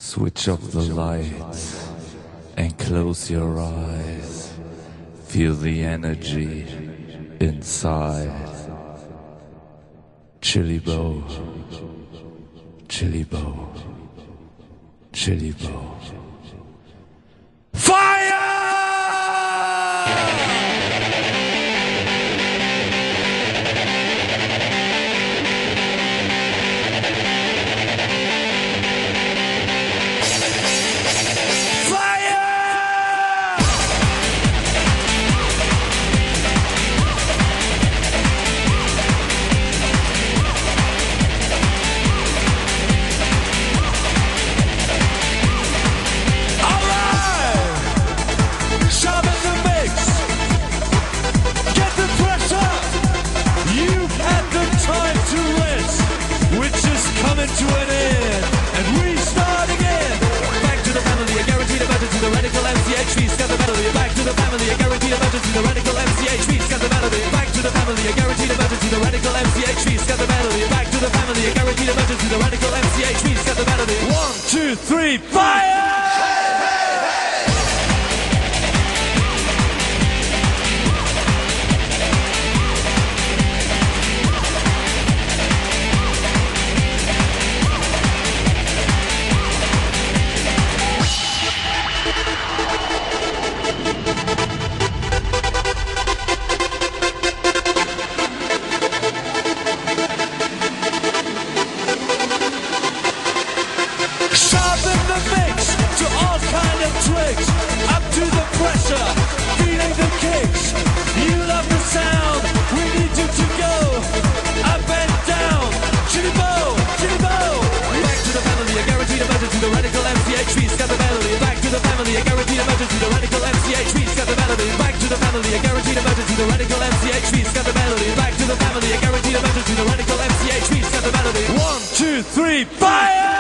Switch off the lights and close your eyes. Feel the energy inside. Chili Bow, Chili Bow, Chili Bow. Fire! To an end, and we start again. Back to the family, a guaranteed emergency. The radical MCHV, scatter melody. Back to the family, a guaranteed emergency. The radical MCHV, scatter melody. Back to the family, a guaranteed emergency. The radical MCHV, scatter melody. Back to the family, a guaranteed emergency. The radical MCHV, scatter melody. 1, 2, 3, fire! Up to the pressure, feeling the kicks. You love the sound, we need you to go up and down. Chili Bow, Chili Bow. Back to the family, a guaranteed emergency. The radical MCHV, scatter melody. Back to the family, a guaranteed emergency. The radical MCHV, scatter melody. Back to the family, a guaranteed emergency. The radical MCHV, scatter melody. Back to the family, a guaranteed emergency. The radical MCHV, scatter melody. 1, 2, 3, fire!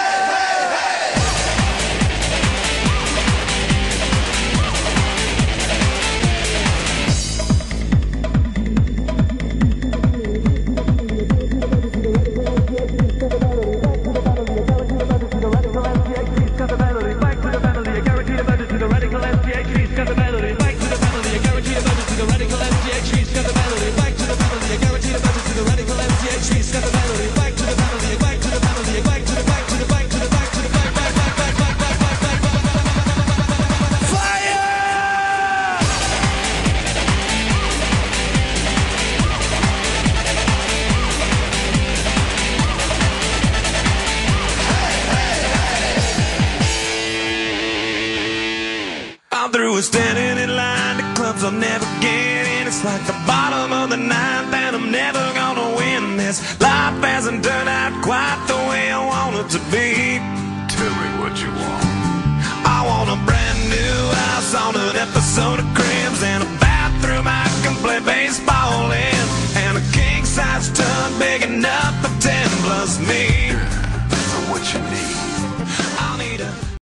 I'm through with standing in line to clubs I'll never get in. It's like the bottom of the ninth and I'm never gonna win this. Life hasn't turned out quite the way I want it to be.